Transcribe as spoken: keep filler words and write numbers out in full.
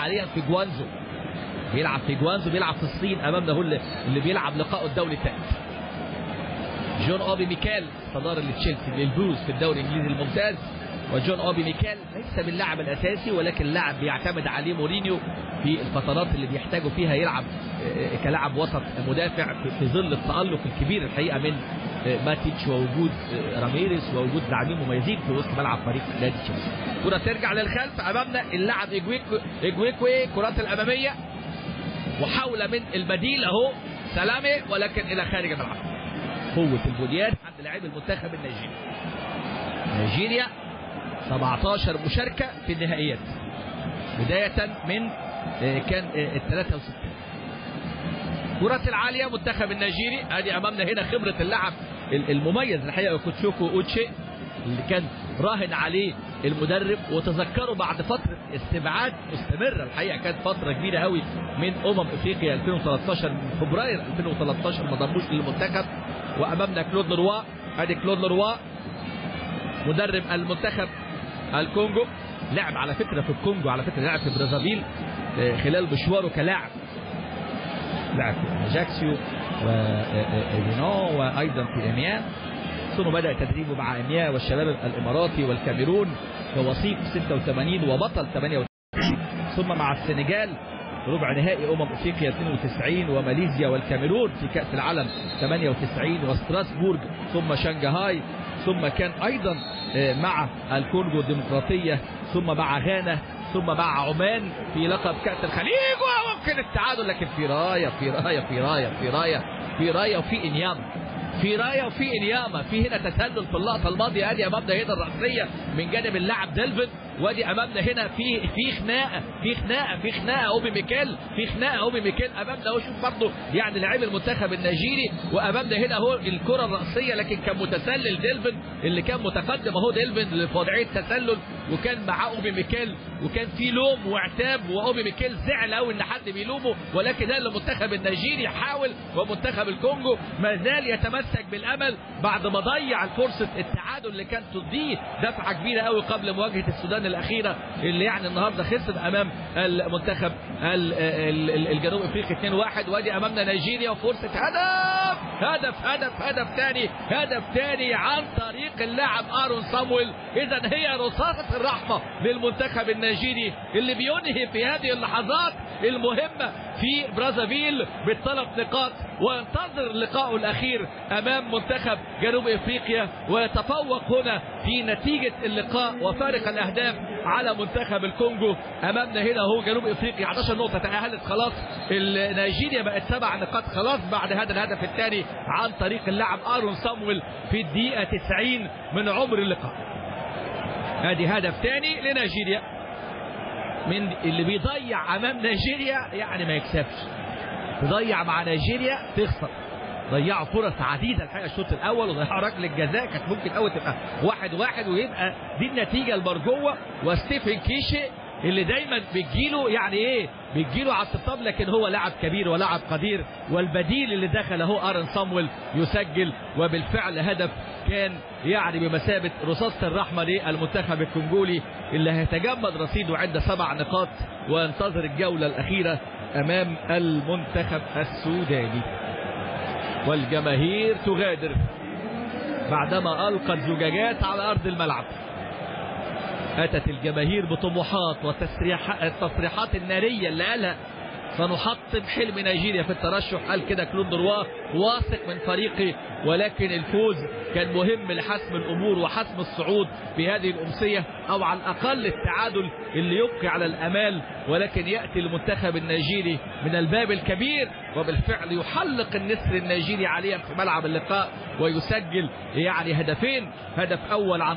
حاليا في جوانزو، بيلعب في جوانزو، بيلعب في الصين. امامنا هو اللي, اللي بيلعب لقاءه الدولي الثالث. جون اوبي ميكال صدارة لتشيلسي للبلوز في الدوري الانجليزي الممتاز. وجون اوبي ميكال ليس باللاعب الاساسي، ولكن لاعب بيعتمد عليه مورينيو في الفترات اللي بيحتاجوا فيها يلعب كلاعب وسط مدافع في ظل التألق الكبير الحقيقه من ماتيتش ووجود راميريز ووجود لاعبين مميزين في وسط ملعب فريق نادي تشيلسي. كرة ترجع للخلف. امامنا اللاعب اجويكوي كرات الاماميه، وحاول من البديل اهو سلامي، ولكن الى خارج الملعب. قوة البنيان عند لاعب المنتخب النيجيري. نيجيريا سبعة عشر مشاركة في النهائيات بداية من كان ال ثلاثة وستين. كرة العالية منتخب النيجيري. ادي امامنا هنا خبرة اللاعب المميز الحقيقة كوتشوكو اوتشي اللي كان راهن عليه المدرب. وتذكروا بعد فترة استبعاد مستمرة الحقيقة، كانت فترة كبيرة قوي من امم افريقيا ألفين وثلاثة عشر، من فبراير ألفين وثلاثة عشر ما ضموش للمنتخب. وامامنا كلود لروا. ادي كلود لروا مدرب المنتخب الكونغو، لعب على فكرة في الكونغو، على فكرة لعب في برازافيل خلال مشواره كلاعب، لعب في اجاكسيو وإيفينو وايضا في اميان، ثم بدأ تدريبه مع اميا والشباب الاماراتي والكاميرون كوسيط ستة وثمانين وبطل ثمانية وتسعين، ثم مع السنغال ربع نهائي امم افريقيا اثنين وتسعين، وماليزيا والكاميرون في كأس العالم ثمانية وتسعين، وستراسبورغ، ثم شنغهاي، ثم كان ايضا مع الكونغو الديمقراطية، ثم مع غانا، ثم مع عمان في لقب كأس الخليج. وممكن التعادل، لكن في راية في راية في راية في راية في راية وفي انيام في رايه وفي انياما. في هنا تسلل في اللقطه الماضيه. ادي امامنا هنا الراسيه من جانب اللاعب ديلفين، وادي امامنا هنا في في خناقه في خناقه في خناقه اوبي ميكيل في خناقه اوبي ميكيل امامنا اهو. شوف برضه يعني لاعب المنتخب النيجيري، وامامنا هنا اهو الكره الراسيه، لكن كان متسلل ديلفين اللي كان متقدم اهو. ديلفين في وضعيه تسلل وكان معاه اوبي ميكيل، وكان في لوم وعتاب، واوبي ميكيل زعل قوي ان حد بيلومه، ولكن ده المنتخب النيجيري حاول، ومنتخب الكونغو ما زال يتمسك بالامل بعد ما ضيع فرصه التعادل اللي كانت تديه دفعه كبيره قوي قبل مواجهه السودان الاخيره، اللي يعني النهارده خسر امام المنتخب الجنوب افريقي اثنين واحد. وادي امامنا نيجيريا وفرصه هدف هدف هدف هدف ثاني هدف ثاني عن طريق اللاعب ارون صامويل. اذا هي رصاصه الرحمه للمنتخب النيجيري اللي بينهي في هذه اللحظات المهمه في برازافيل بالثلاث نقاط، وينتظر لقائه الاخير امام منتخب جنوب افريقيا، ويتفوق هنا في نتيجه اللقاء وفارق الاهداف على منتخب الكونغو. امامنا هنا هو جنوب افريقيا أحد عشر نقطه تاهلت خلاص، نيجيريا بقت سبع نقاط خلاص بعد هذا الهدف الثاني عن طريق اللاعب ارون صامويل في الدقيقه تسعين من عمر اللقاء. ادي هدف ثاني لنيجيريا من اللي بيضيع امام نيجيريا يعني ما يكسبش، تضيع مع نيجيريا تخسر. ضيعوا فرص عديده الحقيقه الشوط الاول، وضيعوا ركله جزاء كانت ممكن قوي تبقى واحد واحد ويبقى دي النتيجه المرجوه. وستيفن كيشي اللي دايما بتجيله يعني ايه بتجيله على الطبطاب، لكن هو لاعب كبير ولاعب قدير، والبديل اللي دخل اهو ارن صامويل يسجل، وبالفعل هدف كان يعني بمثابه رصاصه الرحمه للمنتخب الكونغولي اللي هيتجمد رصيده عند سبع نقاط وينتظر الجوله الاخيره امام المنتخب السوداني. والجماهير تغادر بعدما القت زجاجات على ارض الملعب. اتت الجماهير بطموحات وتسريحات التصريحات الناريه اللي قالها سنحطم حلم نيجيريا في الترشح. قال كده كلود لروا واثق من فريقي، ولكن الفوز كان مهم لحسم الامور وحسم الصعود في هذه الامسيه، او على الاقل التعادل اللي يبقي على الامال. ولكن ياتي المنتخب النيجيري من الباب الكبير، وبالفعل يحلق النسر النيجيري عليا في ملعب اللقاء ويسجل يعني هدفين، هدف اول عن